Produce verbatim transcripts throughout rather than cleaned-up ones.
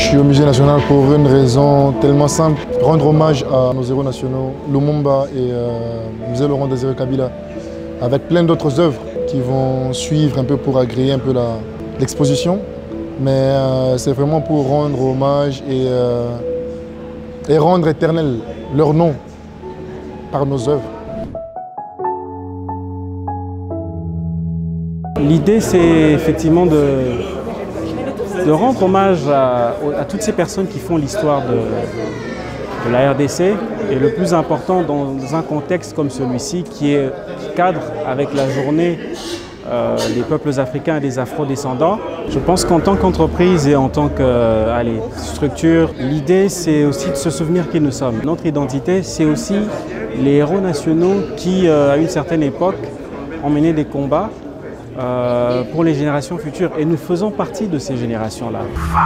suis au Musée national pour une raison tellement simple, rendre hommage à nos héros nationaux, Lumumba et euh, Musée Laurent Désiré Kabila, avec plein d'autres œuvres qui vont suivre un peu pour agréer un peu l'exposition. Mais euh, c'est vraiment pour rendre hommage et, euh, et rendre éternel leur nom par nos œuvres. L'idée, c'est effectivement de, de rendre hommage à, à toutes ces personnes qui font l'histoire de, de la R D C, et le plus important dans un contexte comme celui-ci qui, est, qui cadre avec la journée euh, des peuples africains et des afro-descendants. Je pense qu'en tant qu'entreprise et en tant que euh, allez, structure, l'idée c'est aussi de se souvenir qui nous sommes. Notre identité, c'est aussi les héros nationaux qui, euh, à une certaine époque, ont mené des combats Euh, pour les générations futures. Et nous faisons partie de ces générations-là.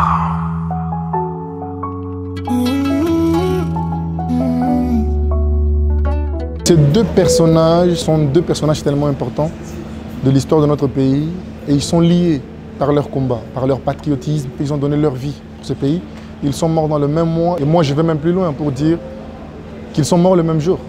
Ces deux personnages sont deux personnages tellement importants de l'histoire de notre pays et ils sont liés par leur combat, par leur patriotisme. Ils ont donné leur vie pour ce pays. Ils sont morts dans le même mois et moi je vais même plus loin pour dire qu'ils sont morts le même jour.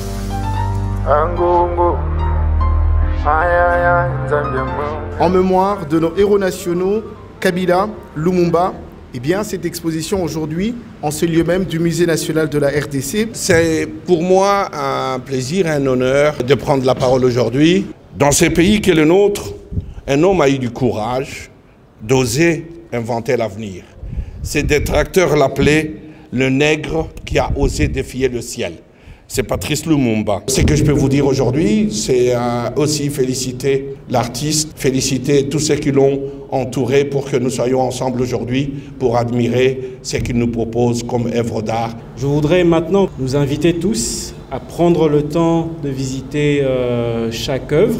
En mémoire de nos héros nationaux, Kabila, Lumumba, eh bien, cette exposition aujourd'hui, en ce lieu même du Musée national de la R D C. C'est pour moi un plaisir, un honneur de prendre la parole aujourd'hui. Dans ce pays qui est le nôtre, un homme a eu du courage d'oser inventer l'avenir. Ses détracteurs l'appelaient le nègre qui a osé défier le ciel. C'est Patrice Lumumba. Ce que je peux vous dire aujourd'hui, c'est euh, aussi féliciter l'artiste, féliciter tous ceux qui l'ont entouré pour que nous soyons ensemble aujourd'hui pour admirer ce qu'il nous propose comme œuvre d'art. Je voudrais maintenant nous inviter tous à prendre le temps de visiter euh, chaque œuvre.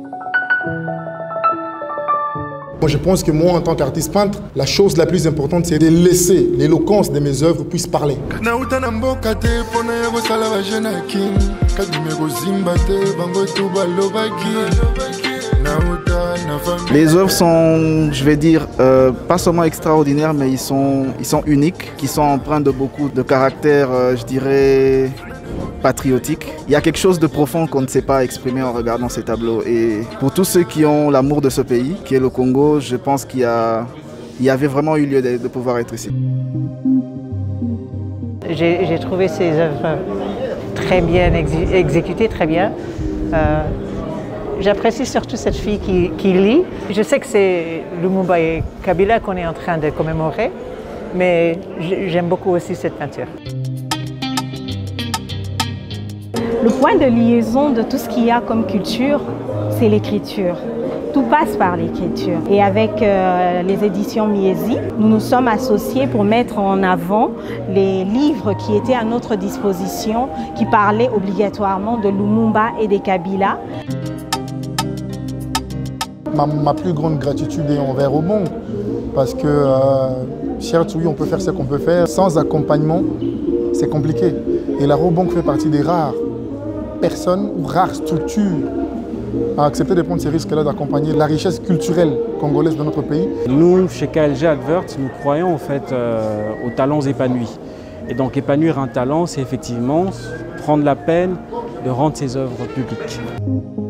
Moi, je pense que moi, en tant qu'artiste peintre, la chose la plus importante, c'est de laisser l'éloquence de mes œuvres puisse parler. Les œuvres sont, je vais dire, euh, pas seulement extraordinaires, mais ils sont, ils sont uniques, qui sont empreints de beaucoup de caractère, euh, je dirais, patriotique. Il y a quelque chose de profond qu'on ne sait pas exprimer en regardant ces tableaux. Et pour tous ceux qui ont l'amour de ce pays, qui est le Congo, je pense qu'il y a, il y avait vraiment eu lieu de, de pouvoir être ici. J'ai trouvé ces œuvres très bien exé exécutées, très bien. Euh, J'apprécie surtout cette fille qui, qui lit. Je sais que c'est Lumumba et Kabila qu'on est en train de commémorer, mais j'aime beaucoup aussi cette peinture. Le point de liaison de tout ce qu'il y a comme culture, c'est l'écriture. Tout passe par l'écriture. Et avec euh, les éditions Miesi, nous nous sommes associés pour mettre en avant les livres qui étaient à notre disposition, qui parlaient obligatoirement de Lumumba et de Kabila. Ma, ma plus grande gratitude est envers au monde, parce que, euh, certes, oui, on peut faire ce qu'on peut faire. Sans accompagnement, c'est compliqué. Et la Robonk fait partie des rares personnes ou rares structures à accepter de prendre ces risques-là, d'accompagner la richesse culturelle congolaise de notre pays. Nous, chez K L G Advert, nous croyons en fait euh, aux talents épanouis. Et donc épanouir un talent, c'est effectivement prendre la peine de rendre ses œuvres publiques.